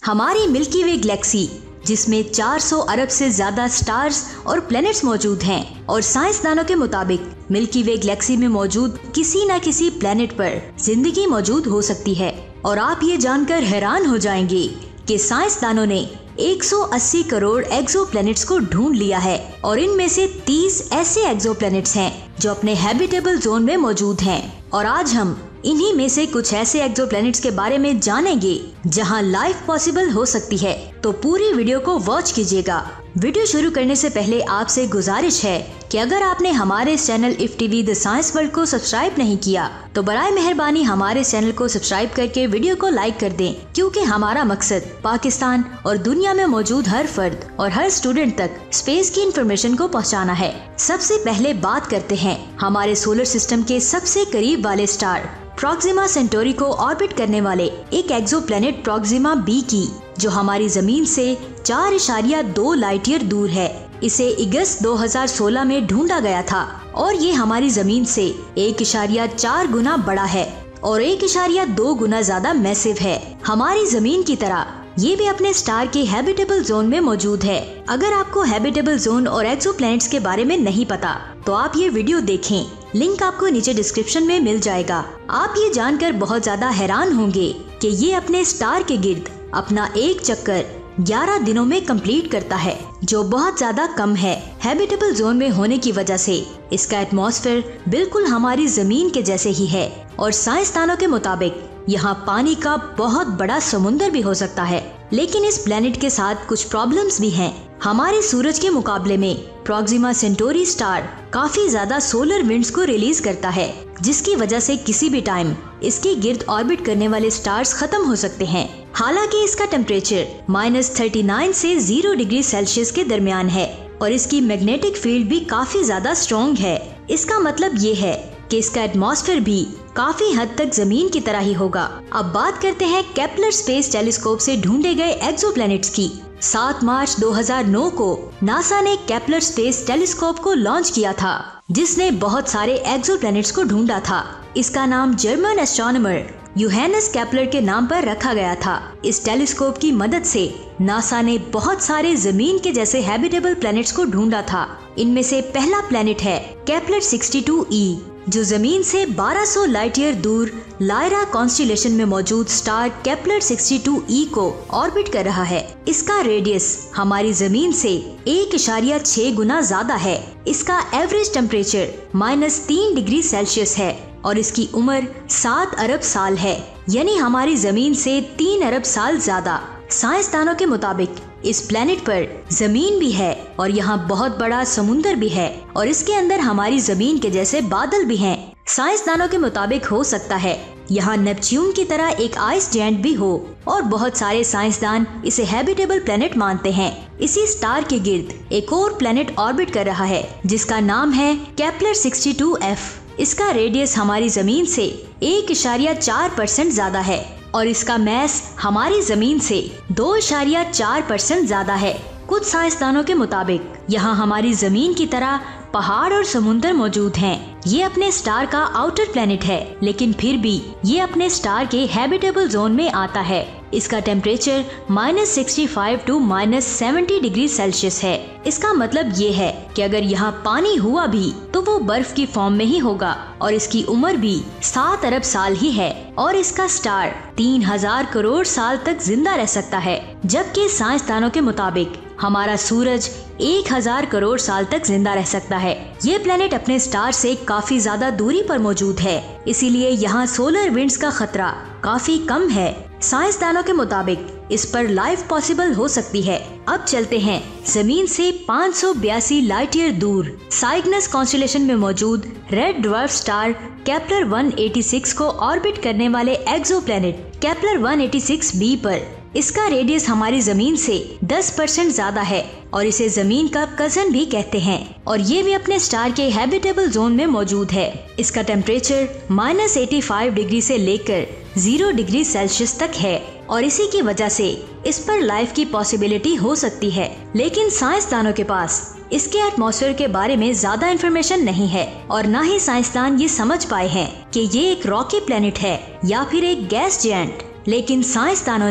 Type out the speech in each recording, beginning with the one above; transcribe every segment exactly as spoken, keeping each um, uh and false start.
हमारी मिल्की वे गैलेक्सी जिसमें चार सौ अरब से ज्यादा स्टार्स और प्लैनेट्स मौजूद हैं और साइंसदानों के मुताबिक मिल्की वे गैलेक्सी में मौजूद किसी न किसी प्लैनेट पर जिंदगी मौजूद हो सकती है। और आप ये जानकर हैरान हो जाएंगे कि साइंसदानों ने एक सौ अस्सी करोड़ एक्सोप्लैनेट्स को ढूंढ लिया है और इनमें से तीस ऐसे एक्सोप्लैनेट्स हैं जो अपने हैबिटेबल जोन में मौजूद हैं। और आज हम इन्हीं में से कुछ ऐसे एक्सोप्लैनेट्स के बारे में जानेंगे जहां लाइफ पॉसिबल हो सकती है। तो पूरी वीडियो को वॉच कीजिएगा। वीडियो शुरू करने से पहले आपसे गुजारिश है कि अगर आपने हमारे channel if TV the science world को सब्सक्राइब नहीं किया तो बराए मेहरबानी हमारे चैनल को सब्सक्राइब करके वीडियो को लाइक कर दें, क्योंकि हमारा मकसद पाकिस्तान और दुनिया में मौजूद हर फर्द और हर स्टूडेंट तक स्पेस की इंफॉर्मेशन को पहुंचाना है। सबसे पहले बात करते हैं हमारे सोलर सिस्टम के सबसे करीब वाले स्टार प्रोक्सिमा सेंटोरी को ऑर्बिट करने वाले एक एक्सोप्लैनेट प्रोक्सिमा बी की, जो हमारी जमीन से चार इशारिया दो लाइट ईयर दूर है। इसे अगस्त दो हज़ार सोलह में ढूंढा गया था और ये हमारी जमीन से एक इशारिया चार गुना बड़ा है और एक इशारिया दो गुना ज्यादा मैसिव है। हमारी जमीन की तरह ये भी अपने स्टार के हैबिटेबल जोन में मौजूद है। अगर आपको हैबिटेबल जोन और एक्सोप्लैनेट्स के बारे में नहीं पता तो आप ये वीडियो देखें, लिंक आपको नीचे डिस्क्रिप्शन में मिल जाएगा। आप ये जानकर बहुत ज्यादा हैरान होंगे कि ये अपने स्टार के गिर्द अपना एक चक्कर ग्यारह दिनों में कंप्लीट करता है, जो बहुत ज्यादा कम है। हैबिटेबल जोन में होने की वजह से इसका एटमॉस्फेयर बिल्कुल हमारी जमीन के जैसे ही है और साइंसदानों के मुताबिक यहाँ पानी का बहुत बड़ा समुंदर भी हो सकता है। लेकिन इस प्लेनेट के साथ कुछ प्रॉब्लम्स भी हैं। हमारे सूरज के मुकाबले में प्रोक्सिमा सेंटोरी स्टार काफी ज्यादा सोलर विंड्स को रिलीज करता है, जिसकी वजह से किसी भी टाइम इसके गिर्द ऑर्बिट करने वाले स्टार्स खत्म हो सकते हैं। हालांकि इसका टेम्परेचर माइनस थर्टी नाइन से जीरो डिग्री सेल्सियस के दरमियान है और इसकी मैग्नेटिक फील्ड भी काफी ज्यादा स्ट्रॉन्ग है। इसका मतलब ये है कि इसका एटमॉस्फेयर भी काफी हद तक जमीन की तरह ही होगा। अब बात करते हैं केपलर स्पेस टेलीस्कोप से ढूंढे गए एक्सोप्लैनेट्स की। सात मार्च दो हज़ार नौ को नासा ने केपलर स्पेस टेलीस्कोप को लॉन्च किया था, जिसने बहुत सारे एक्सोप्लैनेट्स को ढूंढा था। इसका नाम जर्मन एस्ट्रोनॉमर योहानस केपलर के नाम पर रखा गया था। इस टेलीस्कोप की मदद से नासा ने बहुत सारे जमीन के जैसे हैबिटेबल प्लैनेट्स को ढूंढा था। इनमें से पहला प्लैनेट है केपलर सिक्सटी टू ई, जो जमीन से बारह सौ लाइट ईयर दूर लायरा कॉन्स्टेलेशन में मौजूद star Kepler sixty two E को ऑर्बिट कर रहा है। इसका रेडियस हमारी जमीन से एक इशारिया छह गुना ज्यादा है। इसका एवरेज टेम्परेचर माइनस तीन डिग्री सेल्सियस है और इसकी उम्र सात अरब साल है, यानी हमारी जमीन से तीन अरब साल ज्यादा। साइंसदानों के मुताबिक इस प्लेनेट पर जमीन भी है और यहाँ बहुत बड़ा समुंदर भी है और इसके अंदर हमारी जमीन के जैसे बादल भी हैं। साइंसदानों के मुताबिक हो सकता है यहाँ नेपच्यून की तरह एक आइस जायंट भी हो और बहुत सारे साइंसदान इसे हैबिटेबल प्लेनेट मानते हैं। इसी स्टार के गिर्द एक और प्लेनेट ऑर्बिट कर रहा है जिसका नाम है केपलर सिक्सटी टू एफ। इसका रेडियस हमारी जमीन से एक इशारिया चार परसेंट ज्यादा है और इसका मैस हमारी जमीन से दो इशारिया चार परसेंट ज्यादा है। कुछ साइंसदानों के मुताबिक यहाँ हमारी जमीन की तरह पहाड़ और समुंदर मौजूद हैं। ये अपने स्टार का आउटर प्लेनेट है, लेकिन फिर भी ये अपने स्टार के हैबिटेबल जोन में आता है। इसका temperature minus sixty five to minus seventy degree Celsius है। इसका मतलब ये है कि अगर यहाँ पानी हुआ भी तो वो बर्फ की फॉर्म में ही होगा और इसकी उम्र भी सात अरब साल ही है और इसका स्टार तीन हजार करोड़ साल तक जिंदा रह सकता है, जबकि साइंसदानों के मुताबिक हमारा सूरज एक हजार करोड़ साल तक जिंदा रह सकता है। ये प्लेनेट अपने स्टार से काफी ज्यादा दूरी पर मौजूद है, इसीलिए यहाँ सोलर विंड्स का खतरा काफी कम है। साइंसदानों के मुताबिक इस पर लाइफ पॉसिबल हो सकती है। अब चलते हैं जमीन से पाँच सौ बयासी लाइट ईयर दूर साइग्नस कॉन्स्टेलेशन में मौजूद रेड ड्वार्फ स्टार केपलर एक सौ छियासी को ऑर्बिट करने वाले एक्सोप्लैनेट केपलर एक सौ छियासी बी पर। इसका रेडियस हमारी जमीन से दस परसेंट ज्यादा है और इसे जमीन का कजन भी कहते हैं और ये भी अपने स्टार के हैबिटेबल जोन में मौजूद है। इसका temperature minus eighty five degree से लेकर जीरो डिग्री सेल्सियस तक है और इसी की वजह से इस पर लाइफ की पॉसिबिलिटी हो सकती है। लेकिन साइंसदानों के पास इसके एटमॉस्फेयर के बारे में ज्यादा इन्फॉर्मेशन नहीं है और न ही साइंसदान ये समझ पाए हैं कि ये एक रॉकी प्लेनेट है या फिर एक गैस जायंट। लेकिन साइंसदानों ने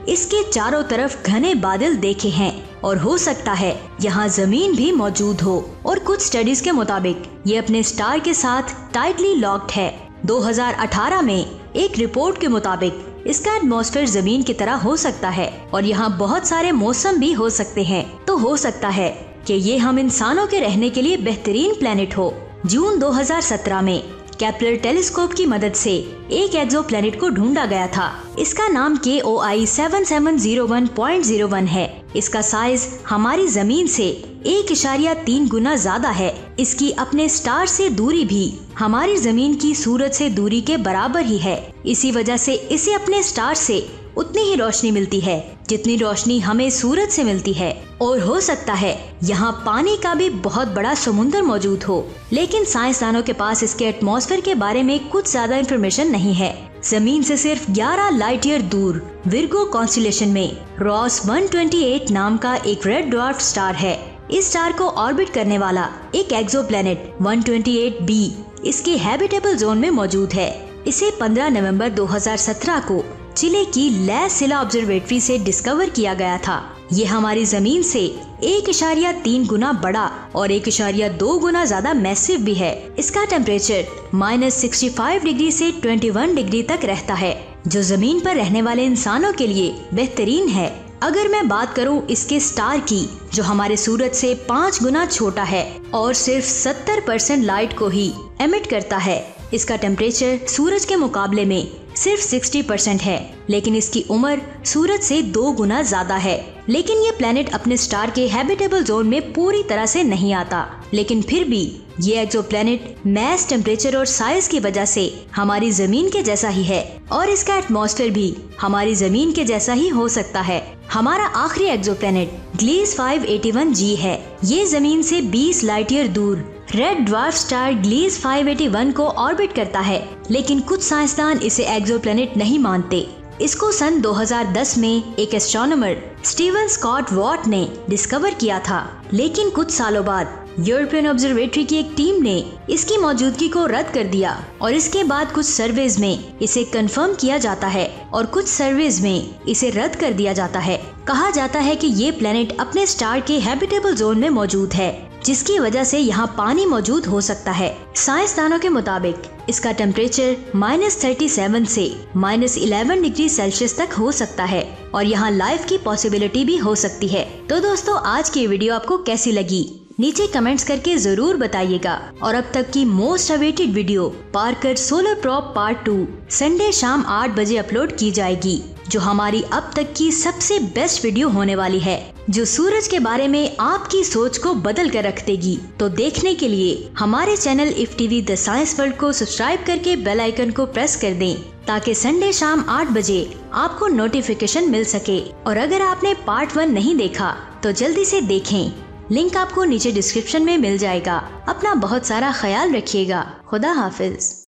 इसके चारों तरफ घने बादल देखे हैं और हो सकता है यहाँ जमीन भी मौजूद हो। और कुछ स्टडीज के मुताबिक ये अपने स्टार के साथ टाइटली लॉक्ड है। दो हज़ार अठारह में एक रिपोर्ट के मुताबिक इसका एटमॉस्फेयर जमीन की तरह हो सकता है और यहाँ बहुत सारे मौसम भी हो सकते हैं। तो हो सकता है कि ये हम इंसानों के रहने के लिए बेहतरीन प्लेनेट हो। जून दो हज़ार सत्रह में केपलर टेलीस्कोप की मदद से एक एक्सोप्लैनेट को ढूंढा गया था। इसका नाम K O I seven seven zero one point zero one है। इसका साइज हमारी जमीन से एक इशारिया तीन गुना ज्यादा है। इसकी अपने स्टार से दूरी भी हमारी जमीन की सूरज से दूरी के बराबर ही है। इसी वजह से इसे अपने स्टार से उतनी ही रोशनी मिलती है जितनी रोशनी हमें सूरज से मिलती है। और हो सकता है यहाँ पानी का भी बहुत बड़ा समुद्र मौजूद हो, लेकिन साइंसदानों के पास इसके एटमॉस्फेयर के बारे में कुछ ज्यादा इंफॉर्मेशन नहीं है। जमीन से सिर्फ ग्यारह लाइट ईयर दूर विर्गो कॉन्स्टेलेशन में रॉस एक सौ अट्ठाईस नाम का एक रेड ड्वार्फ स्टार है। इस स्टार को ऑर्बिट करने वाला एक एक्सोप्लैनेट एक सौ अट्ठाईस बी इसके हैबिटेबल जोन में मौजूद है। इसे पंद्रह नवंबर दो हज़ार सत्रह को चिले की ला सिला ऑब्जर्वेटरी से डिस्कवर किया गया था। ये हमारी जमीन से एक इशारिया तीन गुना बड़ा और एक इशारिया दो गुना ज्यादा मैसिव भी है। इसका temperature minus sixty five degree से इक्कीस डिग्री तक रहता है, जो जमीन पर रहने वाले इंसानों के लिए बेहतरीन है। अगर मैं बात करूं इसके स्टार की, जो हमारे सूरज से पाँच गुना छोटा है और सिर्फ सत्तर परसेंट लाइट को ही एमिट करता है। इसका टेम्परेचर सूरज के मुकाबले में सिर्फ साठ परसेंट है, लेकिन इसकी उम्र सूरज से दो गुना ज्यादा है। लेकिन ये प्लेनेट अपने स्टार के हैबिटेबल जोन में पूरी तरह से नहीं आता, लेकिन फिर भी ये एक्सोप्लैनेट मैस, टेम्परेचर और साइज की वजह से हमारी जमीन के जैसा ही है और इसका एटमॉस्फेयर भी हमारी जमीन के जैसा ही हो सकता है। हमारा आखिरी एक्सोप्लैनेट ग्लीस पाँच सौ इक्यासी जी है। ये जमीन से बीस लाइट ईयर दूर रेड ड्वार्फ स्टार ग्लीस पाँच सौ इक्यासी को ऑर्बिट करता है, लेकिन कुछ साइंसदान इसे एक्सोप्लैनेट नहीं मानते। इसको सन दो हज़ार दस में एक एस्ट्रोनॉमर स्टीवन स्कॉट वॉट ने डिस्कवर किया था, लेकिन कुछ सालों बाद यूरोपियन ऑब्जर्वेटरी की एक टीम ने इसकी मौजूदगी को रद्द कर दिया और इसके बाद कुछ सर्वेज में इसे कंफर्म किया जाता है और कुछ सर्वेज में इसे रद्द कर दिया जाता है। कहा जाता है कि ये प्लेनेट अपने स्टार के हैबिटेबल जोन में मौजूद है, जिसकी वजह से यहाँ पानी मौजूद हो सकता है। साइंसदानों के मुताबिक इसका टेम्परेचर माइनस थर्टी सेवन से माइनस इलेवन डिग्री सेल्सियस तक हो सकता है और यहाँ लाइफ की पॉसिबिलिटी भी हो सकती है। तो दोस्तों, आज की वीडियो आपको कैसी लगी नीचे कमेंट्स करके जरूर बताइएगा। और अब तक की most awaited video Parker solar probe part two Sunday शाम आठ बजे अपलोड की जाएगी, जो हमारी अब तक की सबसे बेस्ट वीडियो होने वाली है, जो सूरज के बारे में आपकी सोच को बदल कर रख देगी। तो देखने के लिए हमारे channel if TV the science world को सब्सक्राइब करके बेल आइकन को प्रेस कर दें, ताकि संडे शाम आठ बजे आपको नोटिफिकेशन मिल सके। और अगर आपने पार्ट वन नहीं देखा तो जल्दी से देखें, लिंक आपको नीचे डिस्क्रिप्शन में मिल जाएगा। अपना बहुत सारा ख्याल रखिएगा। खुदा हाफिज।